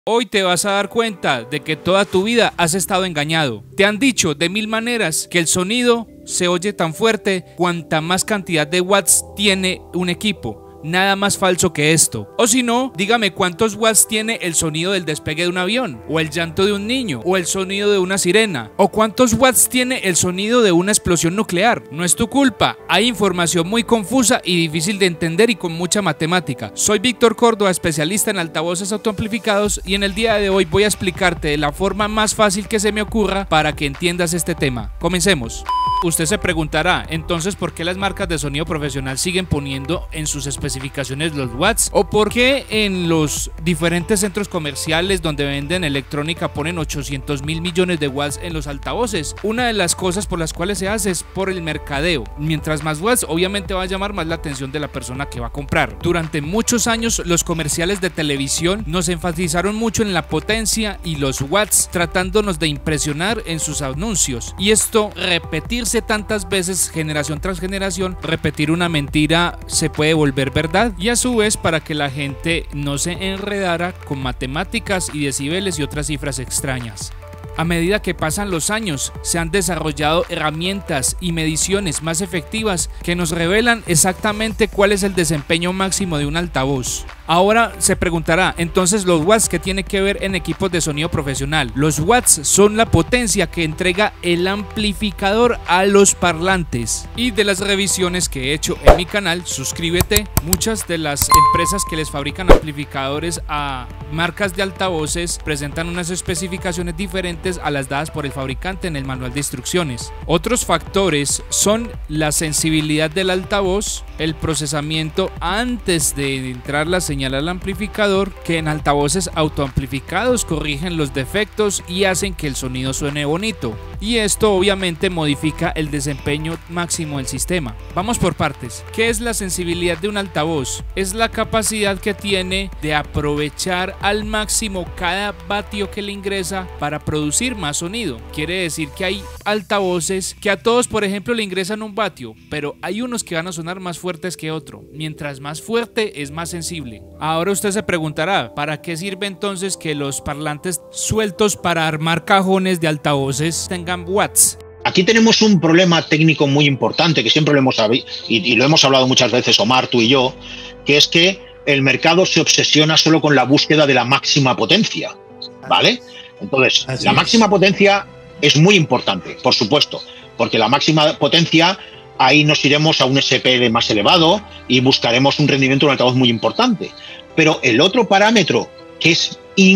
Hoy te vas a dar cuenta de que toda tu vida has estado engañado. Te han dicho de mil maneras que el sonido se oye tan fuerte cuanta más cantidad de watts tiene un equipo. Nada más falso que esto. O si no, dígame cuántos watts tiene el sonido del despegue de un avión, o el llanto de un niño, o el sonido de una sirena, o cuántos watts tiene el sonido de una explosión nuclear. No es tu culpa, hay información muy confusa y difícil de entender y con mucha matemática. Soy Víctor Córdoba, especialista en altavoces autoamplificados, y en el día de hoy voy a explicarte de la forma más fácil que se me ocurra para que entiendas este tema. Comencemos. Usted se preguntará, entonces, ¿por qué las marcas de sonido profesional siguen poniendo en sus especificaciones los watts? ¿O por qué en los diferentes centros comerciales donde venden electrónica ponen 800.000 millones de watts en los altavoces? Una de las cosas por las cuales se hace es por el mercadeo. Mientras más watts, obviamente va a llamar más la atención de la persona que va a comprar. Durante muchos años, los comerciales de televisión nos enfatizaron mucho en la potencia y los watts, tratándonos de impresionar en sus anuncios. Y esto, repetirse tantas veces, generación tras generación, repetir una mentira se puede volver verdad, y a su vez para que la gente no se enredara con matemáticas y decibeles y otras cifras extrañas. A medida que pasan los años, se han desarrollado herramientas y mediciones más efectivas que nos revelan exactamente cuál es el desempeño máximo de un altavoz. Ahora se preguntará, entonces, ¿los watts qué tiene que ver en equipos de sonido profesional? Los watts son la potencia que entrega el amplificador a los parlantes. Y de las revisiones que he hecho en mi canal, suscríbete, muchas de las empresas que les fabrican amplificadores a marcas de altavoces presentan unas especificaciones diferentes a las dadas por el fabricante en el manual de instrucciones. Otros factores son la sensibilidad del altavoz, el procesamiento antes de entrar la señal al amplificador, que en altavoces autoamplificados corrigen los defectos y hacen que el sonido suene bonito, y esto obviamente modifica el desempeño máximo del sistema. Vamos por partes. ¿Qué es la sensibilidad de un altavoz? Es la capacidad que tiene de aprovechar al máximo cada vatio que le ingresa para producir más sonido. Quiere decir que hay altavoces que a todos, por ejemplo, le ingresan un vatio, pero hay unos que van a sonar más fuertes que otro. Mientras más fuerte es más sensible. Ahora usted se preguntará, ¿para qué sirve entonces que los parlantes sueltos para armar cajones de altavoces tengan watts? Aquí tenemos un problema técnico muy importante que siempre lo hemos y lo hemos hablado muchas veces, Omar, tú y yo, que es que el mercado se obsesiona solo con la búsqueda de la máxima potencia, ¿vale? Entonces, la máxima potencia es muy importante, por supuesto, porque la máxima potencia, ahí nos iremos a un SPL más elevado y buscaremos un rendimiento de un altavoz muy importante. Pero el otro parámetro que es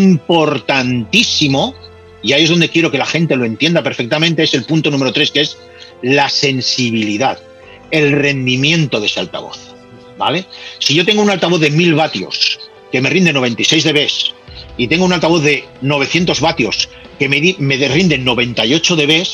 importantísimo, y ahí es donde quiero que la gente lo entienda perfectamente, es el punto número 3, que es la sensibilidad, el rendimiento de ese altavoz, ¿vale? Si yo tengo un altavoz de 1000 vatios que me rinde 96 dB y tengo un altavoz de 900 vatios que me rinde 98 dB,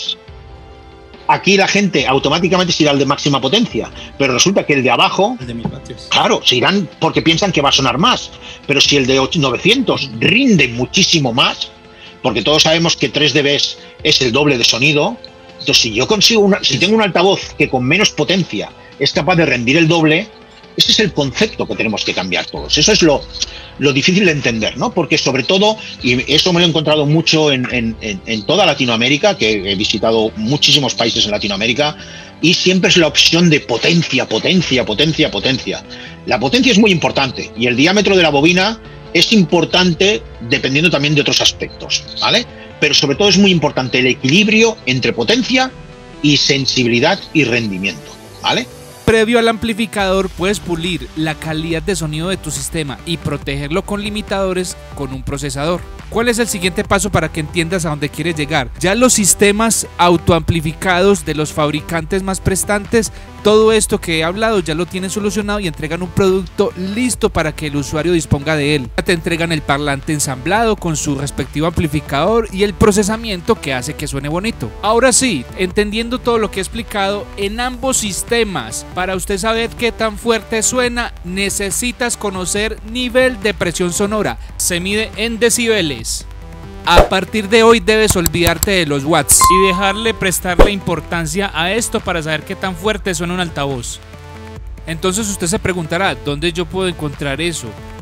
aquí la gente automáticamente se irá al de máxima potencia, pero resulta que el de abajo, el de 1000 vatios, claro, se irán porque piensan que va a sonar más, pero si el de 900 rinde muchísimo más, porque todos sabemos que 3 dB es el doble de sonido, entonces si yo consigo si tengo un altavoz que con menos potencia es capaz de rendir el doble, ese es el concepto que tenemos que cambiar todos. Eso es lo difícil de entender, ¿no? Porque sobre todo, y eso me lo he encontrado mucho en toda Latinoamérica, que he visitado muchísimos países en Latinoamérica, y siempre es la opción de potencia, potencia, potencia, potencia. La potencia es muy importante y el diámetro de la bobina es importante dependiendo también de otros aspectos, ¿vale? Pero sobre todo es muy importante el equilibrio entre potencia y sensibilidad y rendimiento, ¿vale? Previo al amplificador, puedes pulir la calidad de sonido de tu sistema y protegerlo con limitadores con un procesador. ¿Cuál es el siguiente paso para que entiendas a dónde quieres llegar? Ya los sistemas autoamplificados de los fabricantes más prestantes, todo esto que he hablado ya lo tienen solucionado y entregan un producto listo para que el usuario disponga de él. Te entregan el parlante ensamblado con su respectivo amplificador y el procesamiento que hace que suene bonito. Ahora sí, entendiendo todo lo que he explicado, en ambos sistemas, para usted saber qué tan fuerte suena, necesitas conocer nivel de presión sonora. Se mide en decibeles. A partir de hoy debes olvidarte de los watts y dejarle prestarle importancia a esto para saber qué tan fuerte suena un altavoz. Entonces usted se preguntará, ¿dónde yo puedo encontrar eso?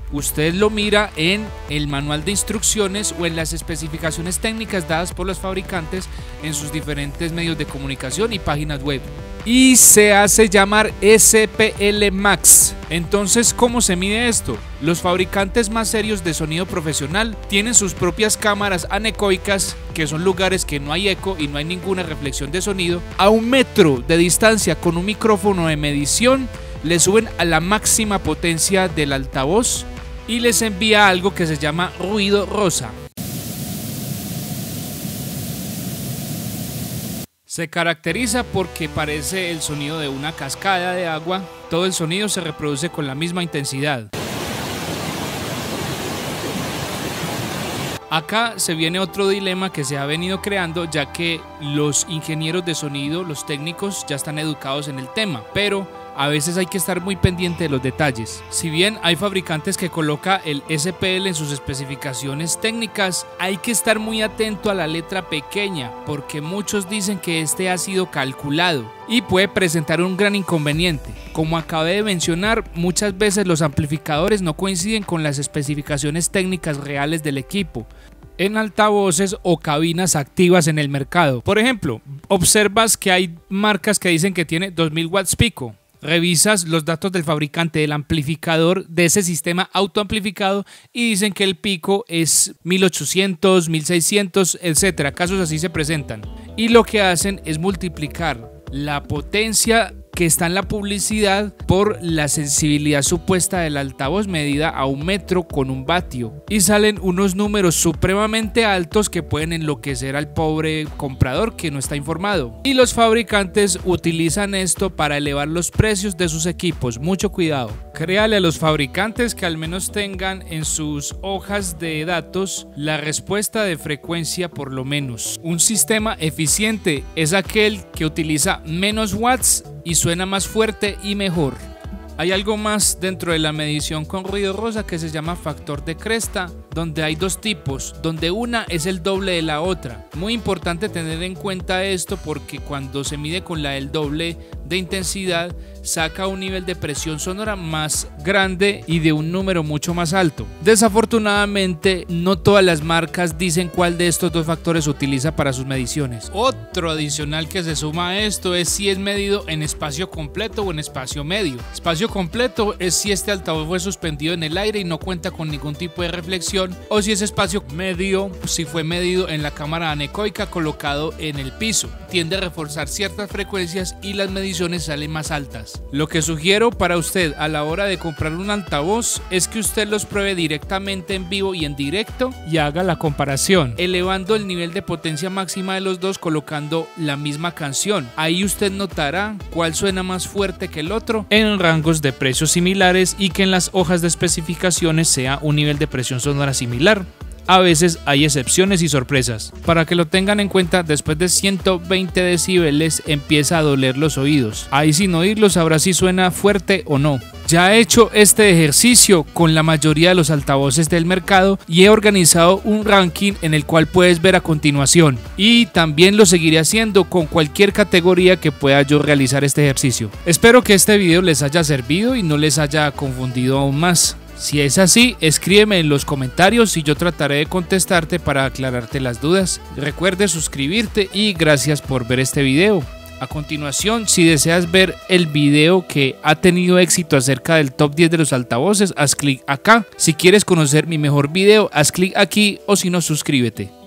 usted lo mira en el manual de instrucciones o en las especificaciones técnicas dadas por los fabricantes en sus diferentes medios de comunicación y páginas web. Y se hace llamar SPL Max. Entonces, ¿cómo se mide esto? Los fabricantes más serios de sonido profesional tienen sus propias cámaras anecoicas, que son lugares que no hay eco y no hay ninguna reflexión de sonido. A 1 metro de distancia con un micrófono de medición, le suben a la máxima potencia del altavoz y les envía algo que se llama ruido rosa. Se caracteriza porque parece el sonido de una cascada de agua. Todo el sonido se reproduce con la misma intensidad. Acá se viene otro dilema que se ha venido creando, ya que los ingenieros de sonido, los técnicos, ya están educados en el tema, pero a veces hay que estar muy pendiente de los detalles. Si bien hay fabricantes que colocan el SPL en sus especificaciones técnicas, hay que estar muy atento a la letra pequeña, porque muchos dicen que este ha sido calculado y puede presentar un gran inconveniente. Como acabé de mencionar, muchas veces los amplificadores no coinciden con las especificaciones técnicas reales del equipo en altavoces o cabinas activas en el mercado. Por ejemplo, observas que hay marcas que dicen que tiene 2000 watts pico. Revisas los datos del fabricante del amplificador de ese sistema autoamplificado y dicen que el pico es 1800, 1600, etc. Casos así se presentan. Y lo que hacen es multiplicar la potencia que está en la publicidad por la sensibilidad supuesta del altavoz medida a 1 metro con 1 vatio y salen unos números supremamente altos que pueden enloquecer al pobre comprador que no está informado, y los fabricantes utilizan esto para elevar los precios de sus equipos. Mucho cuidado. Créale a los fabricantes que al menos tengan en sus hojas de datos la respuesta de frecuencia por lo menos. Un sistema eficiente es aquel que utiliza menos watts y suena más fuerte y mejor. Hay algo más dentro de la medición con ruido rosa que se llama factor de cresta, donde hay 2 tipos, donde una es el doble de la otra. Muy importante tener en cuenta esto porque cuando se mide con la del doble de intensidad, saca un nivel de presión sonora más grande y de un número mucho más alto. Desafortunadamente, no todas las marcas dicen cuál de estos 2 factores utiliza para sus mediciones. Otro adicional que se suma a esto es si es medido en espacio completo o en espacio medio. Espacio completo es si este altavoz fue suspendido en el aire y no cuenta con ningún tipo de reflexión, o si es espacio medio, si fue medido en la cámara anecoica colocado en el piso. Tiende a reforzar ciertas frecuencias y las mediciones salen más altas. Lo que sugiero para usted a la hora de comprar un altavoz es que usted los pruebe directamente en vivo y en directo y haga la comparación, elevando el nivel de potencia máxima de los dos colocando la misma canción. Ahí usted notará cuál suena más fuerte que el otro en rangos de precios similares y que en las hojas de especificaciones sea un nivel de presión sonora similar. A veces hay excepciones y sorpresas. Para que lo tengan en cuenta, después de 120 decibeles empieza a doler los oídos. Ahí sin oírlo sabrá si suena fuerte o no. Ya he hecho este ejercicio con la mayoría de los altavoces del mercado y he organizado un ranking en el cual puedes ver a continuación. Y también lo seguiré haciendo con cualquier categoría que pueda yo realizar este ejercicio. Espero que este video les haya servido y no les haya confundido aún más. Si es así, escríbeme en los comentarios y yo trataré de contestarte para aclararte las dudas. Recuerde suscribirte y gracias por ver este video. A continuación, si deseas ver el video que ha tenido éxito acerca del top 10 de los altavoces, haz clic acá. Si quieres conocer mi mejor video, haz clic aquí o si no, suscríbete.